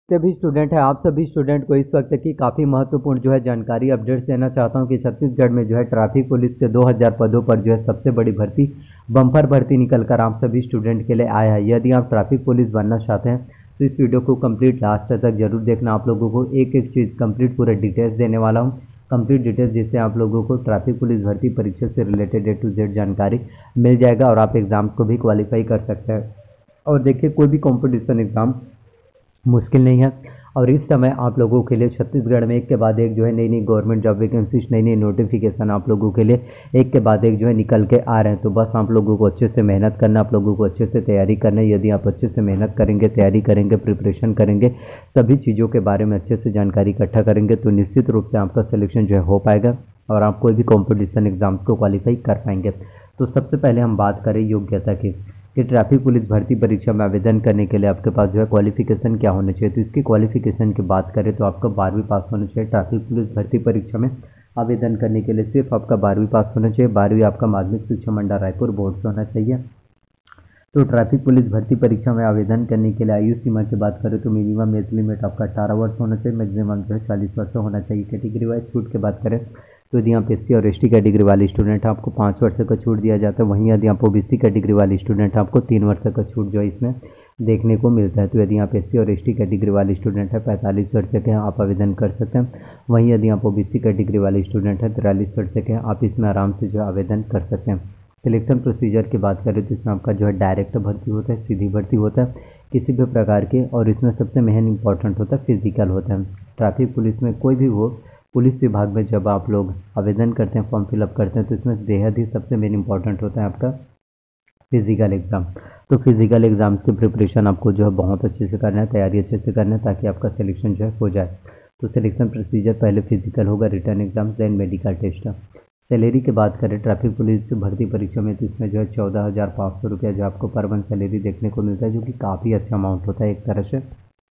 सभी स्टूडेंट हैं। आप सभी स्टूडेंट को इस वक्त की काफ़ी महत्वपूर्ण जानकारी अपडेट्स देना चाहता हूं कि छत्तीसगढ़ में ट्रैफिक पुलिस के 2000 पदों पर सबसे बड़ी भर्ती बम्पर भर्ती निकल कर आप सभी स्टूडेंट के लिए आया है। यदि आप ट्रैफिक पुलिस बनना चाहते हैं तो इस वीडियो को कंप्लीट लास्ट तक जरूर देखना। आप लोगों को एक एक चीज़ कंप्लीट पूरे डिटेल्स देने वाला हूँ, कंप्लीट डिटेल्स, जिससे आप लोगों को ट्रैफिक पुलिस भर्ती परीक्षा से रिलेटेड A to Z जानकारी मिल जाएगा और आप एग्ज़ाम्स को भी क्वालिफाई कर सकते हैं। और देखिए, कोई भी कॉम्पिटिशन एग्ज़ाम मुश्किल नहीं है और इस समय आप लोगों के लिए छत्तीसगढ़ में एक के बाद एक नई नई गवर्नमेंट जॉब वैकेंसीज, नई नई नोटिफिकेशन आप लोगों के लिए एक के बाद एक निकल के आ रहे हैं। तो बस आप लोगों को अच्छे से मेहनत करना, आप लोगों को अच्छे से तैयारी करना है। यदि आप अच्छे से मेहनत करेंगे, तैयारी करेंगे, प्रिपरेशन करेंगे, सभी चीज़ों के बारे में अच्छे से जानकारी इकट्ठा करेंगे तो निश्चित रूप से आपका सिलेक्शन हो पाएगा और आप कोई भी कॉम्पिटिशन एग्जाम्स को क्वालिफाई कर पाएंगे। तो सबसे पहले हम बात करें योग्यता की कि ट्रैफिक पुलिस भर्ती परीक्षा में आवेदन करने के लिए आपके पास क्वालिफिकेशन क्या होना चाहिए। तो इसकी क्वालिफिकेशन की बात करें तो आपका 12वीं पास होना चाहिए। ट्रैफिक पुलिस भर्ती परीक्षा में आवेदन करने के लिए सिर्फ आपका 12वीं पास होना चाहिए। 12वीं आपका माध्यमिक शिक्षा मंडल रायपुर बोर्ड से होना चाहिए। तो ट्रैफिक पुलिस भर्ती परीक्षा में आवेदन करने के लिए आयु सीमा की बात करें तो मिनिमम एज लिमिट आपका 18 वर्ष होना चाहिए, मैक्सिमम 40 वर्ष होना चाहिए। कैटेगरी वाइज छूट की बात करें तो यदि आप SC और ST कैटेगरी वाले स्टूडेंट हैं आपको 5 वर्ष का छूट दिया जाता है। वहीं यदि आप OBC कैटेगरी वाले स्टूडेंट हैं आपको 3 वर्ष का छूट इसमें देखने को मिलता है। तो यदि आप SC और ST कैटेगरी वाले स्टूडेंट हैं 45 वर्ष के हैं आप आवेदन कर सकते हैं। वहीं यदि आप OBC कैटेगरी वाले स्टूडेंट हैं 43 वर्ष के हैं आप इसमें आराम से आवेदन कर सकते हैं। सिलेक्शन प्रोसीजर की बात करें तो इसमें आपका डायरेक्ट भर्ती होता है, सीधी भर्ती होता है किसी भी प्रकार के, और इसमें सबसे मेन इंपॉर्टेंट होता है फिजिकल होता है। ट्रैफिक पुलिस में कोई भी हो, पुलिस विभाग में जब आप लोग आवेदन करते हैं, फॉर्म फिलअप करते हैं तो इसमें बेहद ही सबसे मेन इंपॉर्टेंट होता है आपका फिजिकल एग्ज़ाम। तो फिजिकल एग्ज़ाम्स की प्रिपरेशन आपको बहुत अच्छे से करना है, तैयारी अच्छे से करना है ताकि आपका सिलेक्शन हो जाए। तो सिलेक्शन प्रोसीजर पहले फिजिकल होगा, written exam, then medical test. Salary की बात करें ट्रैफिक पुलिस भर्ती परीक्षा में तो इसमें 14,500 रुपया आपको पर मंथ सैलरी देखने को मिलता है, जो कि काफ़ी अच्छा अमाउंट होता है एक तरह से।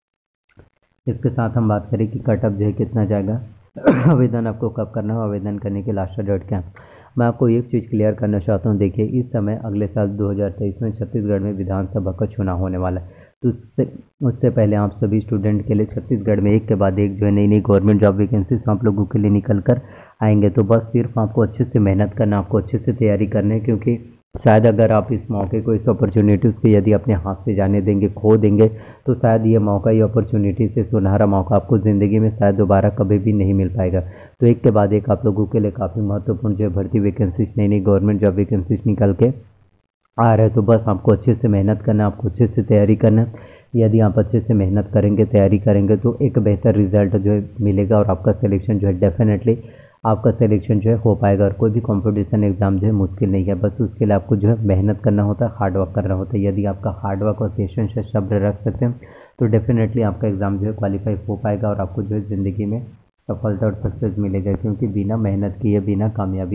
इसके साथ हम बात करें कि कटअप कितना जाएगा, आवेदन आपको कब करना है, आवेदन करने के लास्ट डेट क्या है। मैं आपको एक चीज़ क्लियर करना चाहता हूँ। देखिए, इस समय अगले साल 2023 में छत्तीसगढ़ में विधानसभा का चुनाव होने वाला है। तो उससे पहले आप सभी स्टूडेंट के लिए छत्तीसगढ़ में एक के बाद एक नई नई गवर्नमेंट जॉब वैकेंसीज आप लोगों के लिए निकल कर आएंगे। तो बस सिर्फ आपको अच्छे से मेहनत करना, आपको अच्छे से तैयारी करनी है, क्योंकि शायद अगर आप इस मौके को, इस अपॉर्चुनिटीज़ को यदि अपने हाथ से जाने देंगे, खो देंगे, तो शायद ये मौका, ये अपॉर्चुनिटी से सुनहरा मौका आपको ज़िंदगी में शायद दोबारा कभी भी नहीं मिल पाएगा। तो एक के बाद एक आप लोगों के लिए काफ़ी महत्वपूर्ण भर्ती वैकेंसीज, नई नई गवर्नमेंट जॉब वैकेंसीज निकल के आ रहे हैं। तो बस आपको अच्छे से मेहनत करना है, आपको अच्छे से तैयारी करना है। यदि आप अच्छे से मेहनत करेंगे, तैयारी करेंगे तो एक बेहतर रिजल्ट मिलेगा और आपका सिलेक्शन डेफिनेटली आपका सिलेक्शन हो पाएगा। और कोई भी कंपटीशन एग्ज़ाम मुश्किल नहीं है, बस उसके लिए आपको मेहनत करना होता है, हार्ड वर्क करना होता है। यदि आपका हार्ड वर्क और पेशेंस से सब्र रख सकते हैं तो डेफिनेटली आपका एग्ज़ाम क्वालिफाई हो पाएगा और आपको ज़िंदगी में सफलता और सक्सेस मिलेगा। क्योंकि बिना मेहनत किए बिना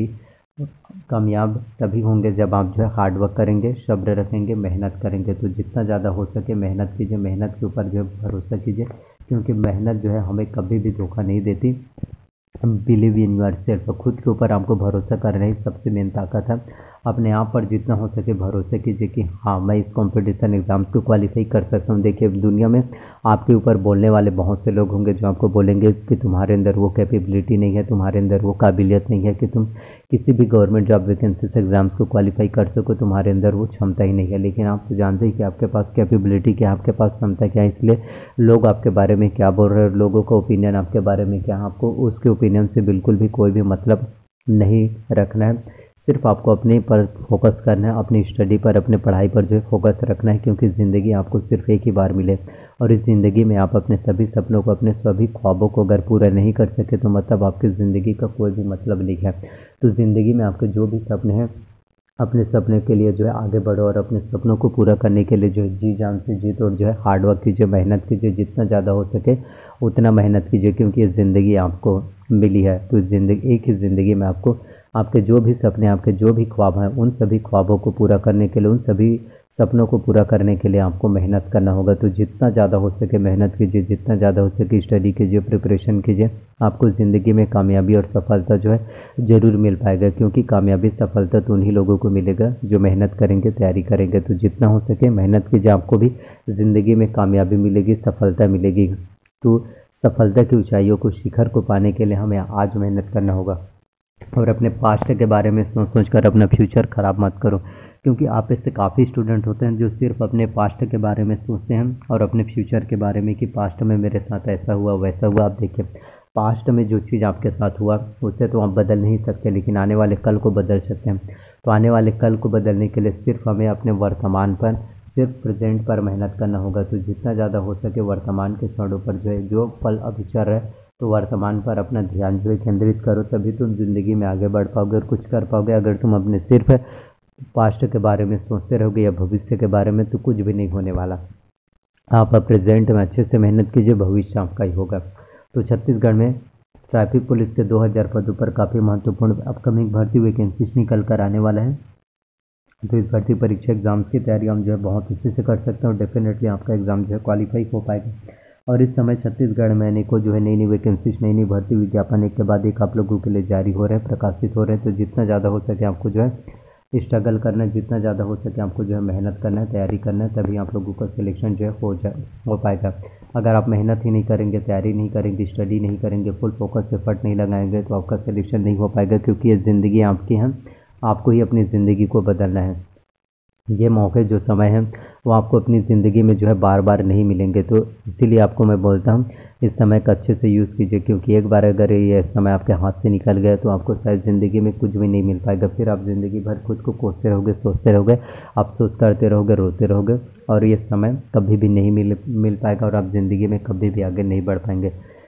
कामयाब तभी होंगे जब आप हार्ड वर्क करेंगे, सब्र रखेंगे, मेहनत करेंगे। तो जितना ज़्यादा हो सके मेहनत कीजिए, मेहनत के ऊपर भरोसा कीजिए, क्योंकि मेहनत हमें कभी भी धोखा नहीं देती। बिलीव इन योर सेल्फ, खुद के ऊपर आपको भरोसा करना ही सबसे मेन ताकत है। अपने आप पर जितना हो सके भरोसा कीजिए कि हाँ, मैं इस कंपटीशन एग्ज़ाम्स को क्वालिफाई कर सकता हूँ। देखिए, दुनिया में आपके ऊपर बोलने वाले बहुत से लोग होंगे जो आपको बोलेंगे कि तुम्हारे अंदर वो कैपेबिलिटी नहीं है, तुम्हारे अंदर वो काबिलियत नहीं है कि तुम किसी भी गवर्नमेंट जॉब वैकेंसीज एग्ज़ाम्स को क्वालिफाई कर सको, तुम्हारे अंदर वो क्षमता ही नहीं है। लेकिन आप तो जानते हैं कि आपके पास कैपेबिलिटी क्या है, आपके पास क्षमता क्या है। इसलिए लोग आपके बारे में क्या बोल रहे हैं, लोगों का ओपिनियन आपके बारे में क्या है, आपको उसके ओपिनियन से बिल्कुल भी कोई भी मतलब नहीं रखना है। सिर्फ आपको अपने पर फोकस करना है, अपनी स्टडी पर, अपने पढ़ाई पर फोकस रखना है, क्योंकि ज़िंदगी आपको सिर्फ एक ही बार मिले और इस ज़िंदगी में आप अपने सभी सपनों को, अपने सभी ख्वाबों को अगर पूरा नहीं कर सके तो मतलब आपकी ज़िंदगी का कोई भी मतलब नहीं है। तो ज़िंदगी में आपके जो भी सपने हैं, अपने सपने के लिए आगे बढ़ो और अपने सपनों को पूरा करने के लिए जी जान से जीत और हार्ड वर्क कीजिए, मेहनत कीजिए, जितना ज़्यादा हो सके उतना मेहनत कीजिए, क्योंकि ये ज़िंदगी आपको मिली है। तो एक ही ज़िंदगी में आपको आपके जो भी सपने, आपके जो भी ख्वाब हैं, उन सभी ख्वाबों को पूरा करने के लिए, उन सभी सपनों को पूरा करने के लिए आपको मेहनत करना होगा। तो जितना ज़्यादा हो सके मेहनत कीजिए, जितना ज़्यादा हो सके स्टडी कीजिए, प्रिपरेशन कीजिए। आपको ज़िंदगी में कामयाबी और सफलता ज़रूर मिल पाएगा, क्योंकि कामयाबी सफलता तो उन्हीं लोगों को मिलेगा जो मेहनत करेंगे, तैयारी करेंगे। तो जितना हो सके मेहनत कीजिए, आपको भी ज़िंदगी में कामयाबी मिलेगी, सफलता मिलेगी। तो सफलता की ऊंचाइयों को, शिखर को पाने के लिए हमें आज मेहनत करना होगा। और अपने पास्ट के बारे में सोच कर अपना फ्यूचर ख़राब मत करो, क्योंकि आप इससे काफ़ी स्टूडेंट होते हैं जो सिर्फ अपने पास्ट के बारे में सोचते हैं और अपने फ्यूचर के बारे में कि पास्ट में मेरे साथ ऐसा हुआ वैसा हुआ। आप देखिए, पास्ट में जो चीज़ आपके साथ हुआ उसे तो आप बदल नहीं सकते, लेकिन आने वाले कल को बदल सकते हैं। तो आने वाले कल को बदलने के लिए सिर्फ हमें अपने वर्तमान पर, सिर्फ प्रेजेंट पर मेहनत करना होगा। तो जितना ज़्यादा हो सके वर्तमान के क्षणों पर जो है, जो पल अभी चल रहा है, तो वर्तमान पर अपना ध्यान जो है केंद्रित करो, तभी तुम ज़िंदगी में आगे बढ़ पाओगे और कुछ कर पाओगे। अगर तुम अपने सिर्फ पास्ट के बारे में सोचते रहोगे या भविष्य के बारे में, तो कुछ भी नहीं होने वाला। आप प्रेजेंट में अच्छे से मेहनत कीजिए, भविष्य आपका ही होगा। तो छत्तीसगढ़ में ट्रैफिक पुलिस के 2000 पदों पर काफ़ी महत्वपूर्ण अपकमिंग भर्ती वैकेंसीज निकल कर आने वाला है। तो इस भर्ती परीक्षा एग्ज़ाम्स की तैयारी हम जो है बहुत अच्छे से कर सकते हैं और डेफिनेटली आपका एग्ज़ाम जो है क्वालिफाई हो पाएगा। और इस समय छत्तीसगढ़ में अनेकों जो है नई वैकेंसीज, नई भर्ती विज्ञापन एक के बाद एक आप लोगों के लिए जारी हो रहे हैं, प्रकाशित हो रहे हैं। तो जितना ज़्यादा हो सके आपको जो है स्ट्रगल करना है, जितना ज़्यादा हो सके आपको जो है मेहनत करना है, तैयारी करना है, तभी आप लोगों का सिलेक्शन जो है हो पाएगा। अगर आप मेहनत ही नहीं करेंगे, तैयारी नहीं करेंगे, स्टडी नहीं करेंगे, फुल फोकस एफर्ट नहीं लगाएंगे, तो आपका सिलेक्शन नहीं हो पाएगा, क्योंकि ये ज़िंदगी आपकी है, आपको ही अपनी ज़िंदगी को बदलना है। ये मौके जो समय है वो आपको अपनी ज़िंदगी में जो है बार बार नहीं मिलेंगे। तो इसीलिए आपको मैं बोलता हूँ इस समय का अच्छे से यूज़ कीजिए, क्योंकि एक बार अगर ये समय आपके हाथ से निकल गया तो आपको शायद ज़िंदगी में कुछ भी नहीं मिल पाएगा। फिर आप ज़िंदगी भर खुद को कोसते रहोगे, सोचते रहोगे, अफसोस करते रहोगे, रोते रहोगे, और ये समय कभी भी नहीं मिल पाएगा और आप ज़िंदगी में कभी भी आगे नहीं बढ़ पाएंगे।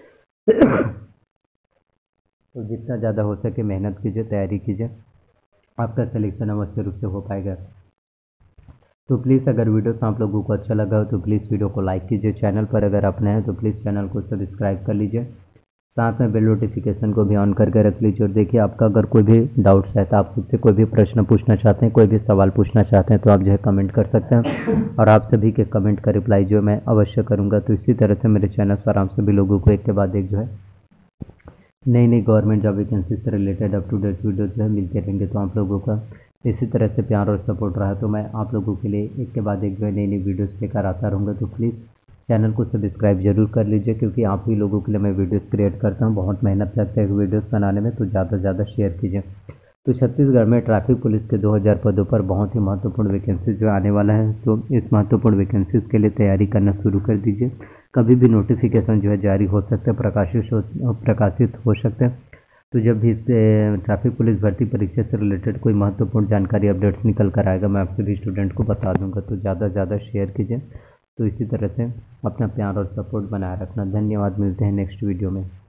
तो जितना ज़्यादा हो सके मेहनत कीजिए, तैयारी कीजिए, आपका सिलेक्शन अवश्य रूप से हो पाएगा। तो प्लीज़ अगर वीडियो से आप लोगों को अच्छा लगा हो तो प्लीज़ वीडियो को लाइक कीजिए। चैनल पर अगर आप नए हैं तो प्लीज़ चैनल को सब्सक्राइब कर लीजिए, साथ में बेल नोटिफिकेशन को भी ऑन करके रख लीजिए। और देखिए, आपका अगर कोई भी डाउट्स है तो आप मुझसे कोई भी प्रश्न पूछना चाहते हैं, कोई भी सवाल पूछना चाहते हैं, तो आप जो है कमेंट कर सकते हैं और आप सभी के कमेंट का रिप्लाई जो मैं अवश्य करूँगा। तो इसी तरह से मेरे चैनल पर आप सभी लोगों को एक के बाद एक जो है नई गवर्नमेंट जॉब वैकेंसी से related up to date video जो है मिलते रहेंगे। तो आप लोगों का इसी तरह से प्यार और सपोर्ट रहा तो मैं आप लोगों के लिए एक के बाद एक जो है नई वीडियोस लेकर आता रहूँगा। तो प्लीज़ चैनल को सब्सक्राइब जरूर कर लीजिए, क्योंकि आप ही लोगों के लिए मैं वीडियोस क्रिएट करता हूँ। बहुत मेहनत लगता है वीडियोस बनाने में, तो ज़्यादा से ज़्यादा शेयर कीजिए। तो छत्तीसगढ़ में ट्रैफिक पुलिस के 2000 पदों पर बहुत ही महत्वपूर्ण वैकेंसीज जो आने वाला है, तो इस महत्वपूर्ण वैकेंसीज के लिए तैयारी करना शुरू कर दीजिए। कभी भी नोटिफिकेशन जो है जारी हो सकता है, प्रकाशित हो सकता है। तो जब भी इस ट्रैफिक पुलिस भर्ती परीक्षा से रिलेटेड कोई महत्वपूर्ण जानकारी अपडेट्स निकल कर आएगा, मैं आप सभी स्टूडेंट को बता दूंगा। तो ज़्यादा से ज़्यादा शेयर कीजिए। तो इसी तरह से अपना प्यार और सपोर्ट बनाए रखना। धन्यवाद, मिलते हैं नेक्स्ट वीडियो में।